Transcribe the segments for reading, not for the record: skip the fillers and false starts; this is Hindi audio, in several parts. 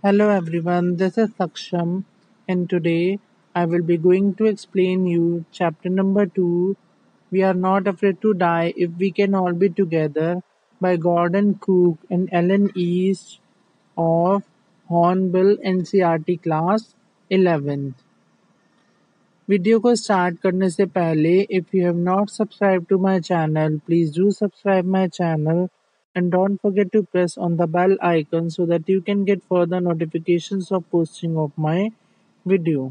Hello everyone, this is Saksham and today I will be going to explain you chapter number 2. We are not afraid to die if we can all be together by Gordon Cook and Ellen East of Hornbill NCRT class 11th. Video को स्टार्ट करने से पहले if you have not subscribe to my channel please do subscribe my channel and don't forget to press on the bell icon so that you can get further notifications of posting of my video.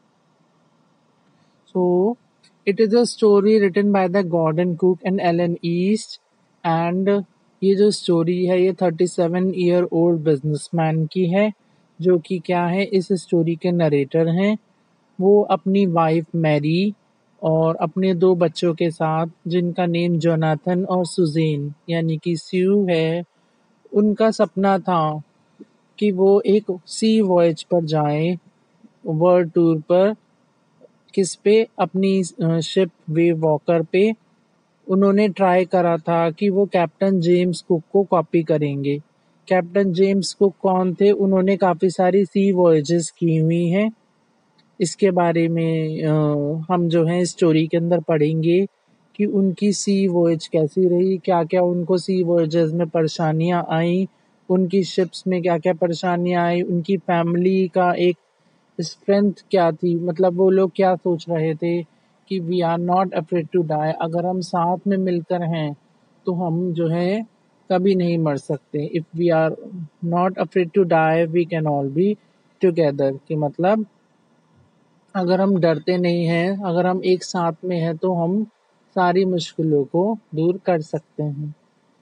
So it is a story written by the Gordon Cook and Ellen East and ये जो स्टोरी है ये 37-year old बिजनेसमैन की है जो कि क्या है इस स्टोरी के नरेटर हैं। वो अपनी वाइफ मैरी और अपने दो बच्चों के साथ जिनका नेम जोनाथन और सुजेन यानी कि स्यू है, उनका सपना था कि वो एक सी वॉयज पर जाएं वर्ल्ड टूर पर। किस पे? अपनी शिप वेव वॉकर पे। उन्होंने ट्राई करा था कि वो कैप्टन जेम्स कुक को कॉपी करेंगे। कैप्टन जेम्स कुक कौन थे? उन्होंने काफ़ी सारी सी वॉयजेस की हुई हैं। इसके बारे में हम जो है स्टोरी के अंदर पढ़ेंगे कि उनकी सी वॉयज कैसी रही, क्या क्या उनको सी वॉयजेस में परेशानियां आई, उनकी शिप्स में क्या क्या परेशानियां आई, उनकी फैमिली का एक स्ट्रेंथ क्या थी, मतलब वो लोग क्या सोच रहे थे कि we are not afraid to die, अगर हम साथ में मिलकर हैं तो हम जो है कभी नहीं मर सकते। If we are not afraid to die we can all be together, कि मतलब अगर हम डरते नहीं हैं, अगर हम एक साथ में हैं तो हम सारी मुश्किलों को दूर कर सकते हैं।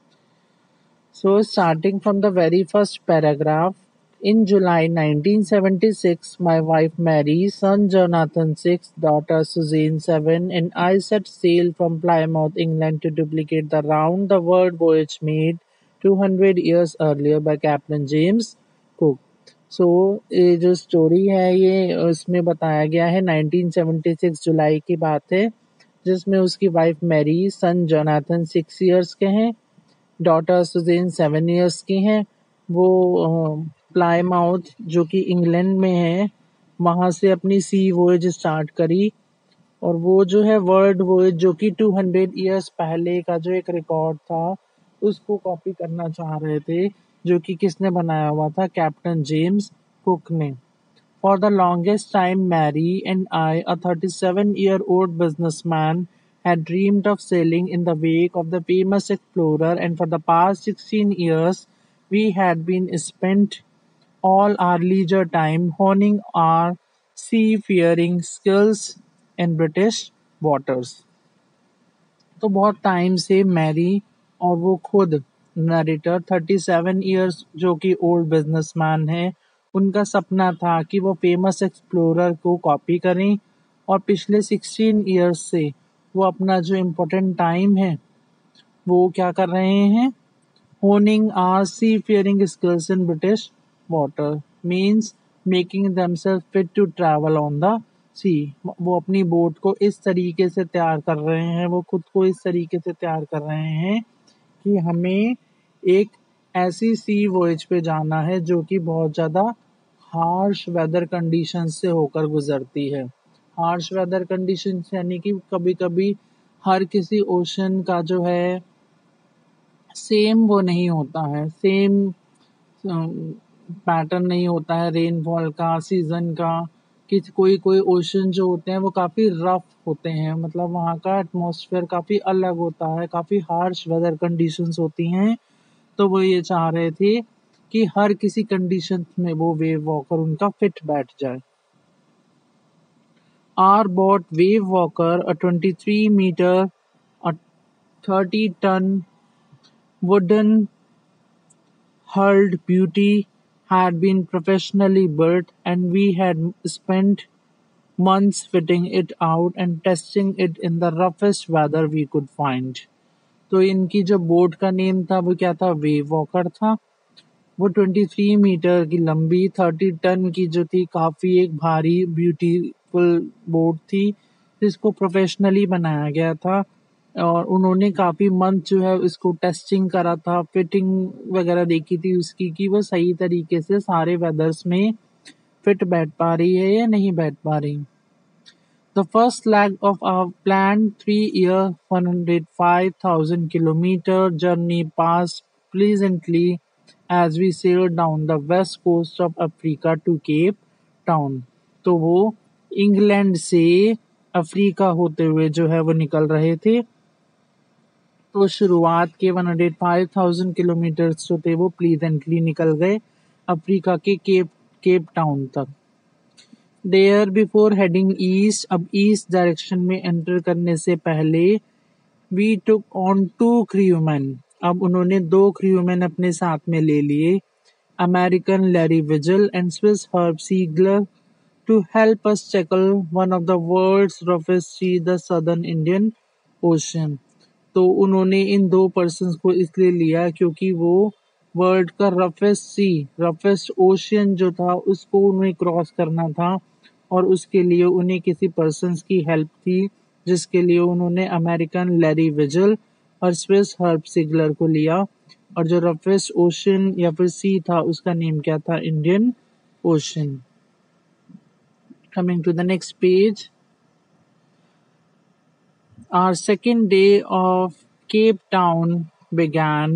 So starting from the very first paragraph, in July 1976, my wife Mary, son Jonathan 6, daughter Suzanne 7, and I set sail from Plymouth, England to duplicate the round-the-world voyage made 200 years earlier by Captain James Cook. सो ये जो स्टोरी है ये उसमें बताया गया है 1976 जुलाई की बात है, जिसमें उसकी wife Mary, son Jonathan 6 years के हैं, डॉटर सुजेन 7 इयर्स की हैं। वो प्लाईमाउथ जो कि इंग्लैंड में है वहाँ से अपनी सी वॉयज स्टार्ट करी और वो जो है वर्ल्ड वॉयज जो कि 200 इयर्स पहले का जो एक रिकॉर्ड था उसको कॉपी करना चाह रहे थे, जो कि किसने बनाया हुआ था? कैप्टन जेम्स कुक ने। For the longest time, Mary and I, a 37-year-old businessman, had dreamed of sailing in the wake of the famous explorer, and for the past 16 years, we had been spent all our leisure time honing our seafaring skills in British waters. तो बहुत टाइम से मैरी और वो खुद नरेटर 37 इयर्स जो कि ओल्ड बिजनेसमैन है, उनका सपना था कि वो फेमस एक्सप्लोरर को कॉपी करें और पिछले 16 इयर्स से वो अपना जो इम्पोर्टेंट टाइम है वो क्या कर रहे हैं? Honing their seafaring skills in British water means making themselves fit to travel on the sea. वो अपनी बोट को इस तरीके से तैयार कर रहे हैं, वो खुद को इस तरीके से तैयार कर रहे हैं कि हमें एक ऐसी सी वॉयज पे जाना है जो कि बहुत ज़्यादा हार्श वेदर कंडीशन से होकर गुजरती है। हार्श वेदर कंडीशन यानी कि कभी कभी हर किसी ओशन का जो है सेम वो नहीं होता है, सेम पैटर्न नहीं होता है रेनफॉल का, सीजन का। कि कोई कोई ओशन जो होते हैं वो काफ़ी रफ होते हैं, मतलब वहाँ का एटमॉस्फेयर काफ़ी अलग होता है, काफ़ी हार्श वेदर कंडीशंस होती हैं। तो वो ये चाह रहे थे कि हर किसी कंडीशन में वो वेव वॉकर उनका फिट बैठ जाए। Our boat Wave Walker, a 23-meter, a 30-ton wooden hulled beauty, had been professionally built, and we had spent months fitting it out and testing it in the roughest weather we could find. तो इनकी जो बोट का नेम था वो क्या था? वेव वॉकर था। वो 23 मीटर की लंबी 30 टन की जो थी, काफ़ी एक भारी ब्यूटीफुल बोट थी जिसको प्रोफेशनली बनाया गया था और उन्होंने काफ़ी मंथ जो है इसको टेस्टिंग करा था, फिटिंग वगैरह देखी थी उसकी कि वो सही तरीके से सारे वेदर्स में फिट बैठ पा रही है या नहीं बैठ पा रही। The first leg of our planned 3-year, 105,000-kilometer journey passed pleasantly as we sailed down the west coast of Africa to Cape Town. तो वो इंग्लैंड से अफ्रीका होते हुए जो है वो निकल रहे थे। तो शुरुआत के 105,000 किलोमीटर्स जो थे वो प्लीजेंटली निकल गए अफ्रीका के केप टाउन तक। देयर बिफोर हेडिंग ईस्ट, अब ईस्ट डायरेक्शन में एंटर करने से पहले वी टुक ऑन 2 क्रूमैन, अब उन्होंने 2 क्रूमैन अपने साथ में ले लिए, American Larry Vigil and Swiss Herb Seigler, to help us tackle one of the world's roughest sea, the southern Indian ocean. तो उन्होंने इन 2 पर्सन्स को इसलिए लिया क्योंकि वो वर्ल्ड का रफेस्ट ओशियन जो था उसको उन्हें क्रॉस करना था, और उसके लिए उन्हें किसी पर्सन्स की हेल्प थी, जिसके लिए उन्होंने अमेरिकन लैरी विजल और स्विस हर्ब सिगलर को लिया। और जो रफेस्ट ओशन या फिर सी था उसका नेम क्या था? Indian ocean. Coming to the next page, our second day of Cape Town began.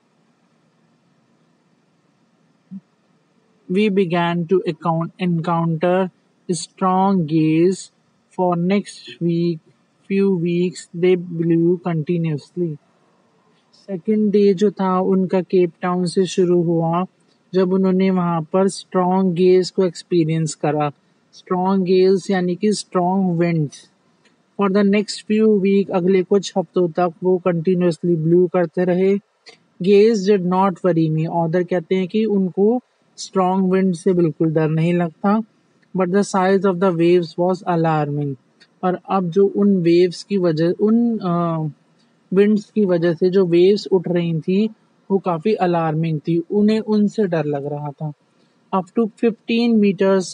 We began to encounter strong gaze. For next few weeks they blew continuously. Second day जो था उनका केप टाउन से शुरू हुआ जब उन्होंने वहाँ पर स्ट्रॉन्ग गेज को एक्सपीरियंस करा। स्ट्रॉन्ग गेज यानी कि strong winds. For the next few week, अगले कुछ हफ्तों तक वो कंटिन्यूसली ब्लू करते रहे। Gales did not worry me, author कहते हैं कि उनको स्ट्रॉन्ग विंड से बिल्कुल डर नहीं लगता। But the size of the waves was alarming, और अब जो उन वेव्स की वजह, उन विंड्स की वजह से जो वेव्स उठ रही थी वो काफ़ी अलार्मिंग थी, उन्हें उनसे डर लग रहा था। Up to 15 meters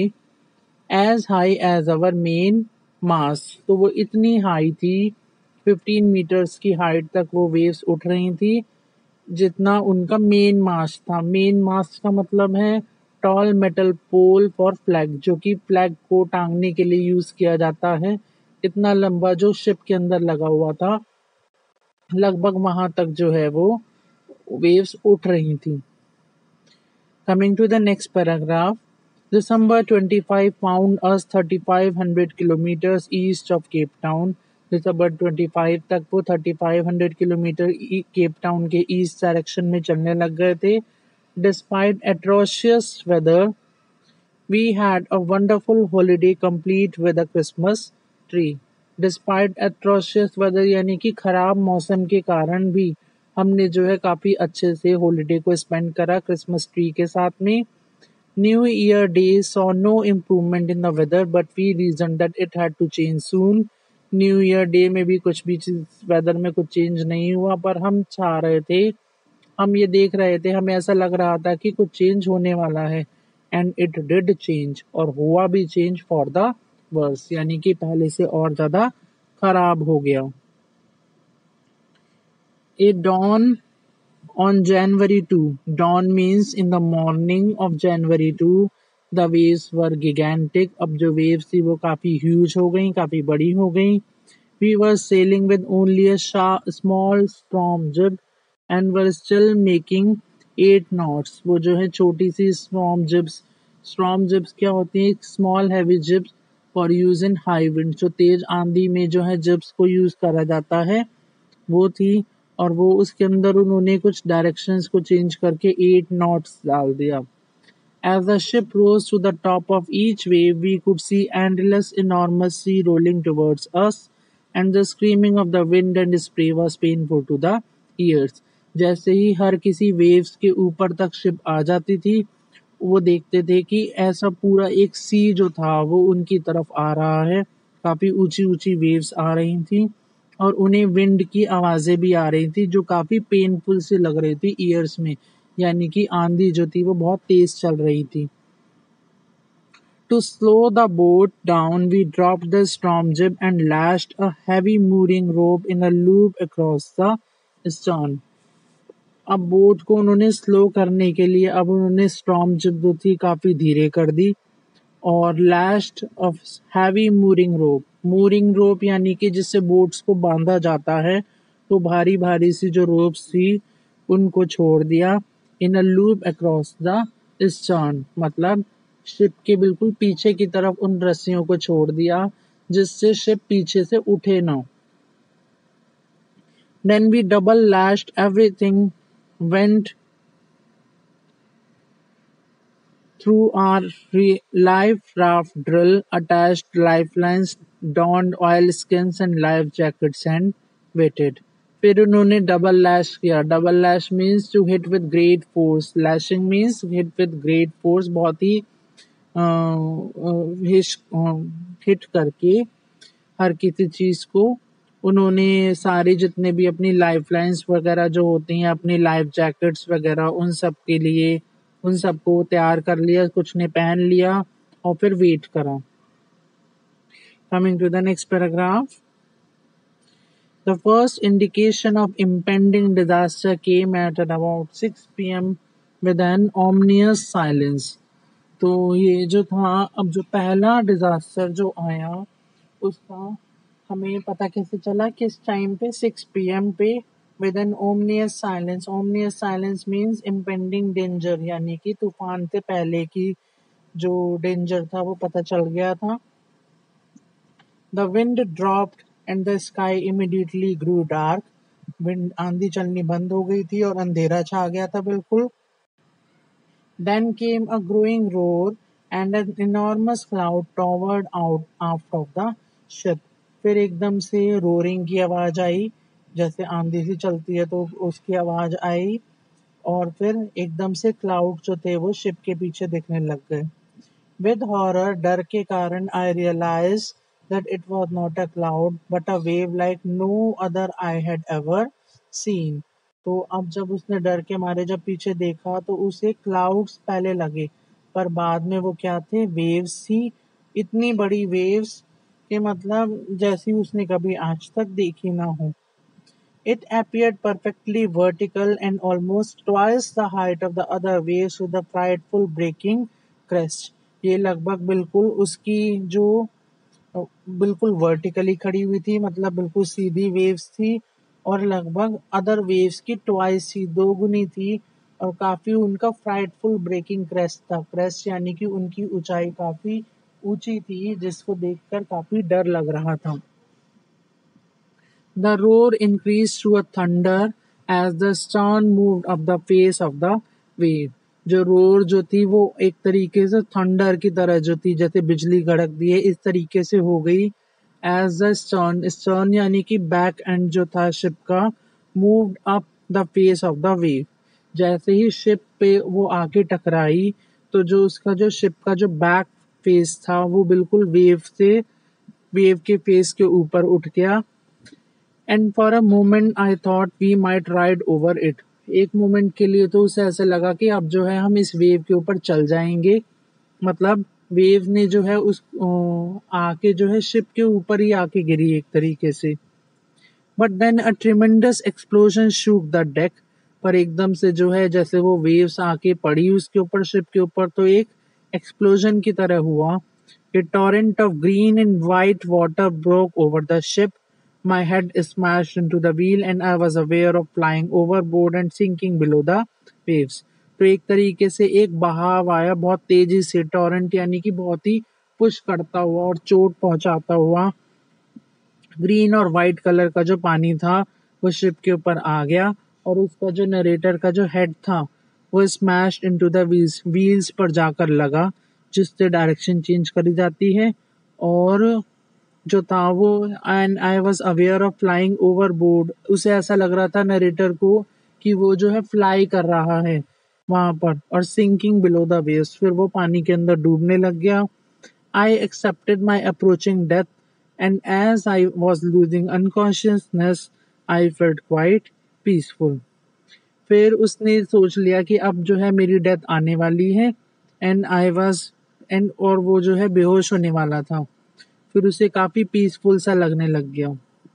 high as our main mast, तो वो इतनी हाई थी, 15 मीटर्स की हाइट तक वो वेव्स उठ रही थी जितना उनका मेन मास्ट था। मेन मास्ट का मतलब है tall metal pole for flag, जो कि फ्लैग को टांगने के लिए यूज किया जाता है। इतना लंबा जो शिप के अंदर लगा हुआ था, लगभग वहां तक जो है वो वेव्स उठ रही थी। Coming to the next paragraph, December 25 found us 3,500 kilometers east of Cape Town. दिसंबर 25 तक वो 3,500 किलोमीटर केप टाउन के ईस्ट डायरेक्शन में चलने लग गए थे। Despite atrocious weather, we had a wonderful holiday complete with a Christmas tree. Despite atrocious weather यानी कि खराब मौसम के कारण भी हमने जो है काफ़ी अच्छे से हॉलिडे को स्पेंड करा क्रिसमस ट्री के साथ में। New Year Day saw no improvement in the weather, but we reasoned that it had to change soon. New Year day में भी कुछ भी वेदर में कुछ चेंज नहीं हुआ, पर हम चाह रहे थे, हम ये देख रहे थे, हमें ऐसा लग रहा था कि कुछ चेंज होने वाला है। एंड इट डिड चेंज, और हुआ भी चेंज फॉर द वर्स, यानी कि पहले से और ज़्यादा खराब हो गया। A dawn On January 2, dawn means in the morning of January 2, the waves were gigantic. अब जो waves थी वो काफ़ी huge हो गई, काफ़ी बड़ी हो गई। We were sailing with only a small storm jib and were still making 8 knots. वो जो है छोटी सी storm jibs क्या होती हैं? Small heavy jibs for use in high wind. जो तेज आंधी में जो है jibs को use करा जाता है वो थी, और वो उसके अंदर उन्होंने कुछ डायरेक्शंस को चेंज करके 8 नॉट्स डाल दिया। As the ship rose to the top of each wave, we could see endless enormous sea rolling towards us, and the screaming of the wind and spray was painful to the ears. जैसे ही हर किसी वेव्स के ऊपर तक शिप आ जाती थी, वो देखते थे कि ऐसा पूरा एक सी जो था वो उनकी तरफ आ रहा है, काफ़ी ऊंची ऊंची वेव्स आ रही थी, और उन्हें विंड की आवाज़ें भी आ रही थी जो काफ़ी पेनफुल से लग रही थी ईयर्स में, यानी कि आंधी जो थी वो बहुत तेज़ चल रही थी। To slow the boat down, we dropped the storm jib and lashed a heavy mooring rope in a loop across the stern. अब बोट को उन्होंने स्लो करने के लिए अब उन्होंने स्टॉर्म जिब जो थी काफी धीरे कर दी और lashed off heavy mooring rope यानी कि जिससे बोट्स को बांधा जाता है तो भारी भारी सी जो रोप्स थी उनको छोड़ दिया in a loop across the stern मतलब शिप के बिल्कुल पीछे की तरफ उन रस्सियों को छोड़ दिया जिससे शिप पीछे से उठे ना. Then we double lashed everything, went through our life raft drill, attached lifelines, donned oilskins and life jackets and waited. फिर उन्होंने डबल लैश किया. Double lash means to hit with great force. Lashing means hit with great force, बहुत ही हिट करके हर किसी चीज को. उन्होंने सारी जितने भी अपनी लाइफ लाइन्स वगैरह जो होती हैं अपनी लाइफ जैकेट्स वगैरह उन सब के लिए उन सबको तैयार कर लिया, कुछ ने पहन लिया और फिर वेट करा. Coming to the next paragraph. The first indication of impending disaster came at about 6 p.m. with an ominous silence. तो ये जो था अब जो पहला डिजास्टर जो आया उसका हमें पता कैसे चला किस टाइम पे 6 p.m. पे with an ominous silence. Ominous silence means impending danger यानी कि तूफान से पहले की जो डेंजर था वो पता चल गया था. The wind dropped and the sky immediately grew dark. Wind आंधी चलनी बंद हो गई थी और अंधेरा छा गया था बिल्कुल. Then came a growing roar and an enormous cloud towered out aft of the ship. फिर एकदम से रोरिंग की आवाज आई जैसे आंधी सी चलती है तो उसकी आवाज आई और फिर एकदम से क्लाउड जो थे वो शिप के पीछे दिखने लग गए. With horror, डर के कारण I realized that it was not a cloud but a wave like no other I had ever seen. तो अब जब उसने डर के मारे जब पीछे देखा तो उसे क्लाउड्स पहले लगे पर बाद में वो क्या थे, वेव्स थी. इतनी बड़ी वेव्स के मतलब जैसी उसने कभी आज तक देखी ना हो. It appeared perfectly vertical and almost twice the height of the other waves with a frightful breaking crest. ये लगभग बिल्कुल उसकी जो बिल्कुल वर्टिकली खड़ी हुई थी मतलब बिल्कुल सीधी वेव्स थी और लगभग अदर वेव्स की ट्वाइस थी, दो गुनी थी और काफी उनका फ्राइटफुल ब्रेकिंग क्रेस्ट था. क्रेस्ट यानी कि उनकी ऊंचाई काफी ऊंची थी जिसको देखकर काफी डर लग रहा था. The roar increased to a thunder as the stern moved up the face of the wave. जो रोर जो थी वो एक तरीके से थंडर की तरह जो थी जैसे बिजली कड़क दी है इस तरीके से हो गई. एज द स्टर्न यानी कि बैक एंड जो था शिप का moved up the face of the wave. जैसे ही शिप पे वो आके टकराई तो जो उसका जो शिप का जो बैक फेस था वो बिल्कुल वेव के फेस के ऊपर उठ गया. And for a moment I thought we might ride over it. एक मोमेंट के लिए तो उसे ऐसे लगा कि अब जो है हम इस वेव के ऊपर चल जाएंगे. मतलब वेव ने जो है उस आके जो है शिप के ऊपर ही आके गिरी एक तरीके से. But then a tremendous explosion shook the deck. पर एकदम से जो है जैसे वो वेव्स आके पड़ी उसके ऊपर शिप के ऊपर तो एक एक्सप्लोजन की तरह हुआ. A torrent of green and white water broke over the ship. My head smashed into the wheel and I was aware of flying overboard and sinking below the waves. तो एक तरीके से एक बहाव आया बहुत तेजी से. टॉरेंट यानी कि बहुत ही पुश करता हुआ और चोट पहुंचाता हुआ. ग्रीन और वाइट कलर का जो पानी था वो शिप के ऊपर आ गया और उसका जो नरेटर का जो हेड था वो स्मैश्ड इनटू द व्हील्स पर जाकर लगा जिससे डायरेक्शन चेंज करी जाती है. और जो था वो and I was aware of flying overboard. उसे ऐसा लग रहा था नरेटर को कि वो जो है फ्लाई कर रहा है वहां पर. और सिंकिंग बिलो द वेव्स, फिर वो पानी के अंदर डूबने लग गया. I accepted my approaching death and as I was losing unconsciousness I felt quite peaceful. फिर उसने सोच लिया कि अब जो है मेरी डेथ आने वाली है. एंड आई वॉज एंड और वो जो है बेहोश होने वाला था। फिर उसे काफी पीसफुल सा लगने लग गया।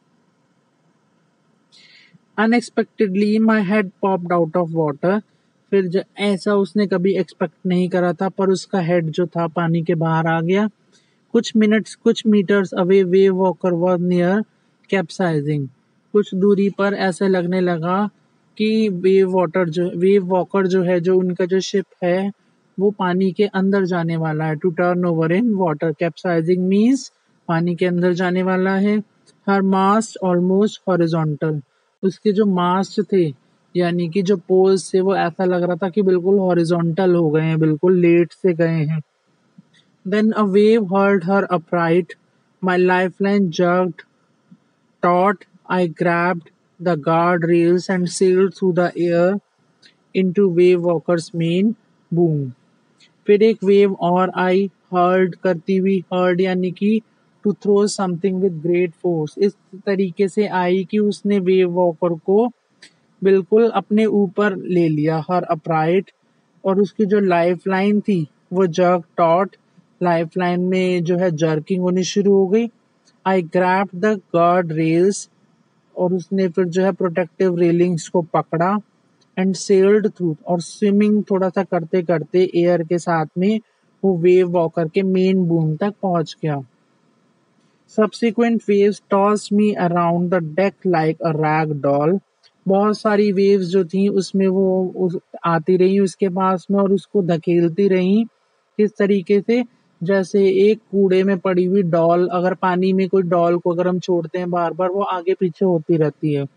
Unexpectedly my head popped out of water. फिर ऐसा उसने कभी एक्सपेक्ट नहीं करा था, पर उसका हेड जो था पानी के बाहर आ गया। कुछ meters away Wave Walker was near capsizing. कुछ दूरी पर ऐसे लगने लगा कि वेव वॉकर जो है, जो उनका जो शिप है, वो पानी के अंदर जाने वाला है। To turn over in water, capsizing means पानी के अंदर जाने वाला है। Her mast almost horizontal. उसके जो मास्ट थे, यानी कि जो पोल्स थे, वो ऐसा लग रहा था कि बिल्कुल हॉरिजॉन्टल हो गए हैं, बिल्कुल लेट से गए हैं। Then a wave hurled her upright. My lifeline jerked taut. I grabbed the guard rails and sailed through the air into wave walker's main boom. फिर एक वेव और आई, हर्ड करती हुई, हर्ड यानी कि to throw something with great force. इस तरीके से आई कि उसने वेव वॉकर को बिल्कुल अपने ऊपर ले लिया, हर अपराइट। और उसकी जो लाइफ लाइन थी वो जर्क टॉट, लाइफ लाइन में जो है जर्किंग होनी शुरू हो गई। I grab the guard rails, और उसने फिर जो है प्रोटेक्टिव रेलिंग्स को पकड़ा। एंड सेल्ड थ्रू, और स्विमिंग थोड़ा सा करते करते एयर के साथ में वो वेव वॉकर के मेन बूम तक पहुंच गया। Subsequent waves tossed me around the deck like a rag doll. बहुत सारी वेव्स जो थी उसमें आती रही उसके पास में और उसको धकेलती रही, किस तरीके से, जैसे एक कूड़े में पड़ी हुई डॉल, अगर पानी में कोई डॉल को अगर हम छोड़ते हैं बार बार, वो आगे पीछे होती रहती है।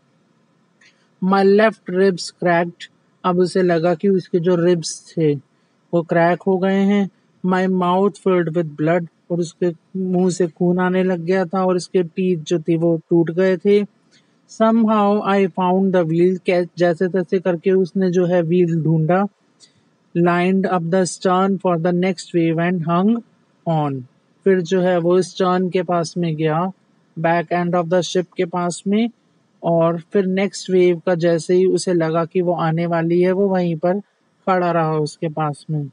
My left ribs cracked. अब उसे लगा कि उसके जो रिब्स थे वो क्रैक हो गए हैं। My mouth filled with blood. और उसके मुंह से खून आने लग गया था और उसके टीथ जो थी वो टूट गए थे। Somehow I found the wheel. जैसे तैसे करके उसने जो है व्हील ढूंढा। Lined up the stern for the next wave and hung on. फिर जो है वो stern के पास में गया, back end of the ship के पास में, और फिर नेक्स्ट वेव का जैसे ही उसे लगा कि वो आने वाली है, वो वहीं पर खड़ा रहा उसके पास में।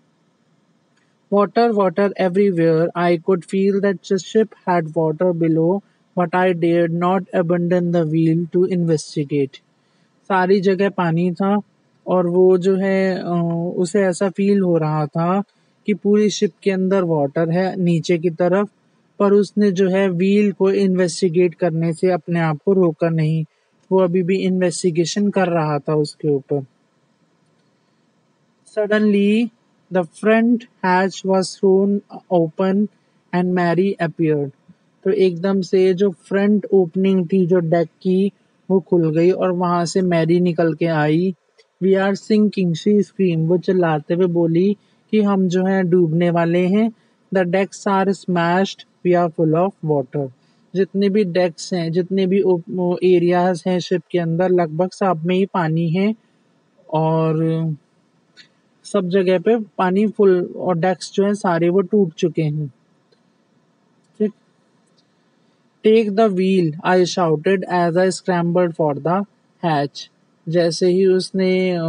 Water, water everywhere. I could feel that the ship had water below, but I dared not abandon the wheel to investigate. सारी जगह पानी था और वो जो है उसे ऐसा फील हो रहा था कि पूरी शिप के अंदर वाटर है नीचे की तरफ, पर उसने जो है व्हील को इन्वेस्टिगेट करने से अपने आप को रोका नहीं। वो अभी भी इन्वेस्टिगेशन कर रहा था उसके ऊपर। Suddenly, the front hatch was thrown open and Mary appeared. तो एकदम से जो फ्रंट ओपनिंग थी जो डेक की, वो खुल गई और वहां से मैरी निकल के आई। We are sinking, she scream, वो चिल्लाते हुए बोली कि हम जो है डूबने वाले हैं। The decks are smashed, we are full of water. जितने भी डेक्स हैं, जितने भी एरियाज हैं शिप के अंदर, लगभग सब में ही पानी है और सब जगह पे पानी फुल, और डेक्स जो है सारे वो टूट चुके हैं। ठीक, take the wheel, I shouted as I scrambled for the hatch. जैसे ही उसने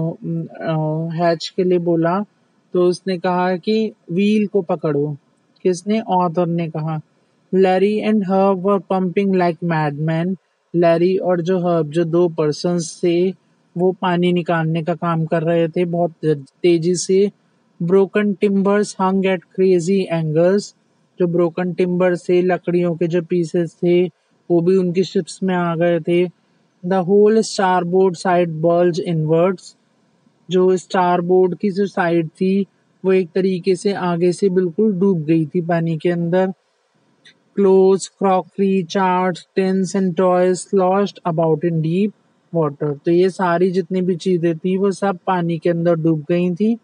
हैच के लिए बोला तो उसने कहा कि व्हील को पकड़ो। किसने? ऑथर ने कहा। Larry and Herb were pumping like madmen. Larry और जो हर्ब, जो दो पर्सन्स थे, वो पानी निकालने का काम कर रहे थे बहुत तेजी से। Broken timbers hung at crazy angles. जो ब्रोकन टिम्बर से लकड़ियों के जो पीसेस थे वो भी उनकी शिप्स में आ गए थे। The whole starboard side bulge inwards. जो स्टारबोर्ड की जो साइड थी वो एक तरीके से आगे से बिल्कुल डूब गई थी पानी के अंदर। Clothes, crockery, charts, tins and toys sloshed about in deep water. तो ये सारी जितनी भी चीजें थी वो सब पानी के अंदर डूब गई थी।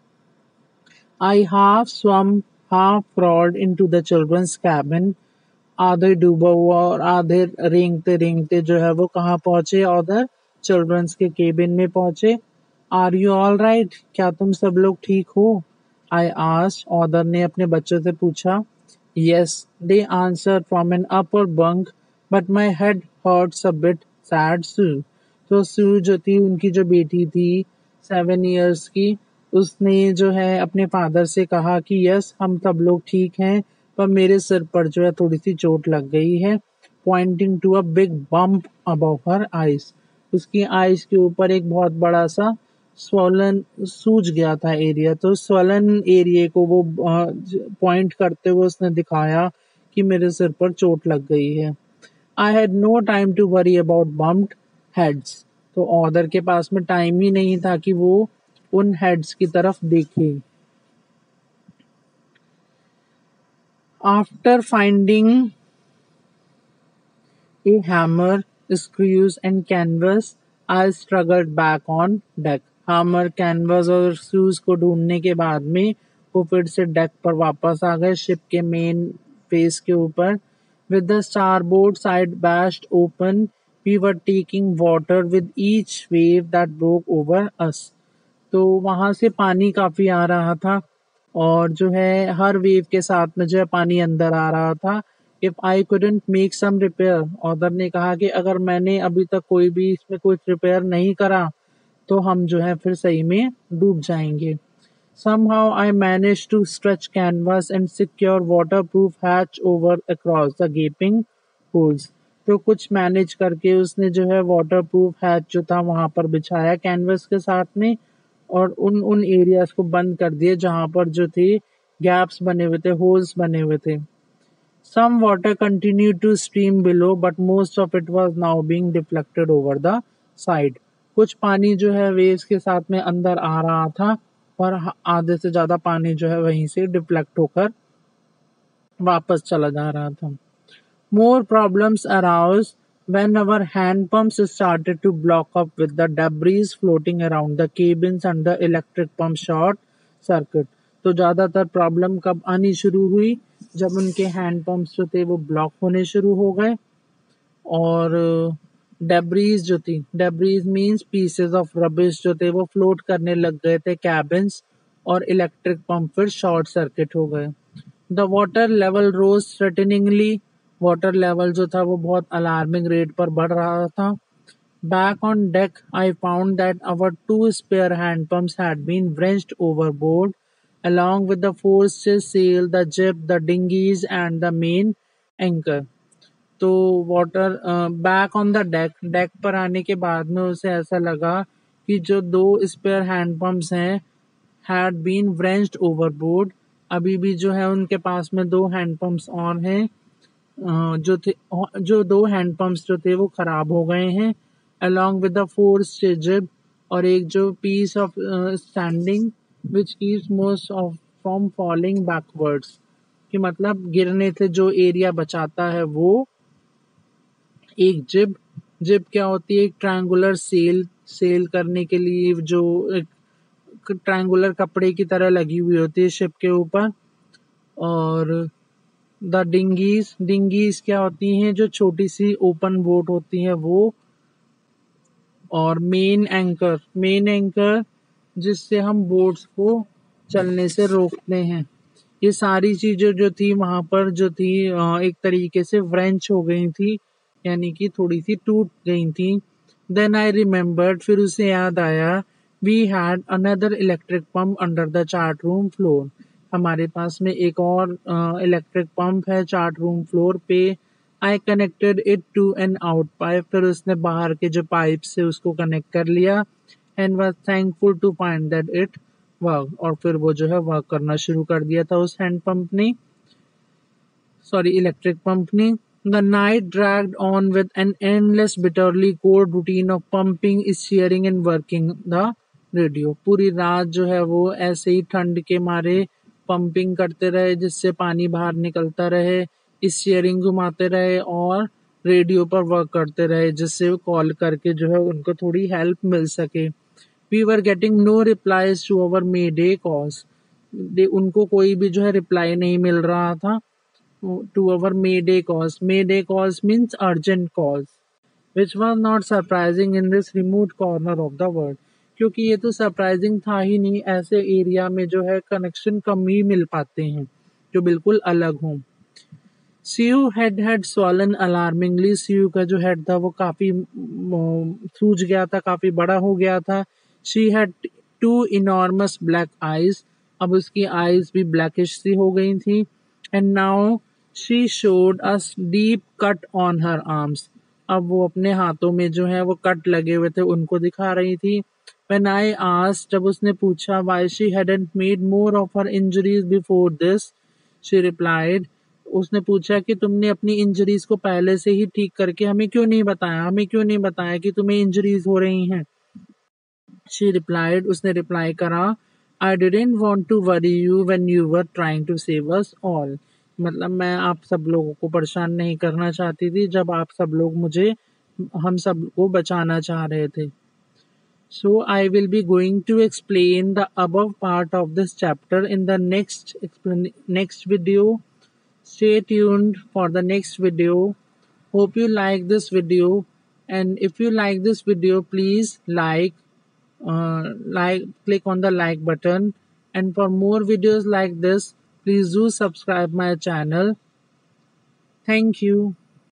I half swam, half crawled into the children's cabin. आधे डूबा हुआ और आधे रेंगते रेंगते जो है वो कहाँ पहुंचे? उधर चिल्ड्रंस के केबिन में पहुंचे। Are you all right? क्या तुम सब लोग ठीक हो? आई आस्क्ड, ऑदर ने अपने बच्चों से पूछा। Yes, they answered from an upper bunk, but my head hurts a bit, said Sue. तो सू जो थी, उनकी जो बेटी थी 7 years की, उसने जो है अपने फादर से कहा कि यस हम सब लोग ठीक हैं, पर मेरे सिर पर जो है थोड़ी सी चोट लग गई है, pointing to a big bump above her eyes. उसकी आइज के ऊपर एक बहुत बड़ा सा स्वॉलन सूज गया था एरिया, तो स्वॉलन एरिया को वो पॉइंट करते हुए उसने दिखाया कि मेरे सिर पर चोट लग गई है। I had no time to worry about bumped heads. तो ऑथर के पास में टाइम ही नहीं था कि वो उन हेड्स की तरफ देखे। After finding a hammer, screws and canvas, I struggled back on deck. hammer, canvas और screws को ढूंढने के बाद में वो फिर से डेक पर वापस आ गए शिप के मेन फेस के ऊपर। With the starboard side bashed open, we were taking water with each wave that broke over us. तो वहां से पानी काफी आ रहा था और जो है हर वेव के साथ में जो है पानी अंदर आ रहा था। If I couldn't make some repair, author ने कहा कि अगर मैंने अभी तक कोई भी इसमें कुछ रिपेयर नहीं करा तो हम जो है फिर सही में डूब जाएंगे। Somehow I managed to stretch canvas and secure waterproof hatch over across the gaping holes. तो कुछ मैनेज करके उसने जो है वाटरप्रूफ हैच जो था वहां पर बिछाया कैनवस के साथ में और उन उन एरियाज को बंद कर दिए जहां पर जो थे गैप्स बने हुए थे, होल्स बने हुए थे। Some water continued to stream below, but most of it was now being deflected over the side. कुछ पानी जो है वेव्स के साथ में अंदर आ रहा था और आधे से ज्यादा पानी जो है वहीं से डिफ्लेक्ट होकर वापस चला जा रहा था। More problems arose when our hand pumps started to block up with the debris floating around the cabins and the electric pump short circuit. तो ज्यादातर प्रॉब्लम कब आनी शुरू हुई, जब उनके हैंड पंप्स जो थे वो ब्लॉक होने शुरू हो गए और डेब्रीज जो थी, debris means pieces of rubbish जो थे वो फ्लोट करने लग गए थे कैबिन्स और इलेक्ट्रिक पंप फिर शॉर्ट सर्किट हो गए। The water level rose threateningly, water level जो था वो बहुत अलार्मिंग रेट पर बढ़ रहा था। Back on deck, I found that our two spare hand pumps had been wrenched overboard, along with the foresail sail, the jib, the dinghies, and the main anchor. तो water back on the deck, deck पर आने के बाद में उसे ऐसा लगा कि जो दो स्पेयर हैंड पंप्स हैं हैड बीन wrenched overboard, अभी भी जो है उनके पास में दो हैंड पंप्स और हैं जो दो हैंड पंप्स जो थे वो खराब हो गए हैं along with the forced jib, और एक जो piece of standing which keeps most of from falling backwards, कि मतलब गिरने से जो एरिया बचाता है वो एक जिब। जिब क्या होती है, एक ट्रायंगुलर सेल करने के लिए जो एक ट्रायंगुलर कपड़े की तरह लगी हुई होती है शिप के ऊपर। और द डिंगीज, डिंगीज क्या होती हैं, जो छोटी सी ओपन बोट होती है वो। और मेन एंकर, मेन एंकर जिससे हम बोट्स को चलने से रोकते हैं। ये सारी चीजें जो थी वहां पर जो थी एक तरीके से व्रेंच हो गई थी, यानी कि थोड़ी सी टूट गई थी। देन आई रिमेम्बर्ड, फिर उसे याद आया, we had another electric pump under the chart room floor, हमारे पास में एक और इलेक्ट्रिक पंप है चार्ट रूम फ्लोर पे। I connected it to an out pipe, फिर उसने बाहर के जो पाइप से उसको कनेक्ट कर लिया। And was thankful to find that it work, और फिर वो जो है वर्क करना शुरू कर दिया था उस हैंड पंप ने, सॉरी इलेक्ट्रिक पंप ने। The night dragged on with an endless bitterly cold routine of pumping, steering and working the radio. पूरी रात जो है वो ऐसे ही ठंड के मारे पंपिंग करते रहे जिससे पानी बाहर निकलता रहे, स्टीयरिंग घुमाते रहे और रेडियो पर वर्क करते रहे जिससे कॉल करके जो है उनको थोड़ी हेल्प मिल सके। We were getting no replies to our mayday calls. उनको कोई भी जो है रिप्लाई नहीं मिल रहा था to our mayday calls. Mayday calls means urgent calls, which was not surprising in this remote corner of the world. क्योंकि ये तो सरप्राइजिंग था ही नहीं, ऐसे एरिया में जो है कनेक्शन कम ही मिल पाते हैं जो बिल्कुल अलग हों। Sue had swollen alarmingly. Sue का जो हेड था वो काफी सूज गया था, काफी बड़ा हो गया था। She had 2 enormous black eyes. अब उसकी eyes भी blackish सी हो गई थी. And now she showed us deep cut on her arms. अब वो अपने हाथों में जो है वो कट लगे हुए थे उनको दिखा रही थी. When I asked, जब उसने पूछा why she hadn't made more of her injuries before this, she replied, उसने पूछा कि तुमने अपनी इंजरीज को पहले से ही ठीक करके हमें क्यों नहीं बताया कि तुम्हें इंजरीज हो रही हैं. She replied, उसने रिप्लाई करा, I didn't want to worry you when you were trying to save us all. मतलब मैं आप सब लोगों को परेशान नहीं करना चाहती थी जब आप सब लोग हम सब को बचाना चाह रहे थे. So I will be going to explain the above part of this chapter in the next video. Stay tuned for the next video. Hope you like this video, and if you like this video, please click on the like button, and for more videos like this, please do subscribe my channel. Thank you.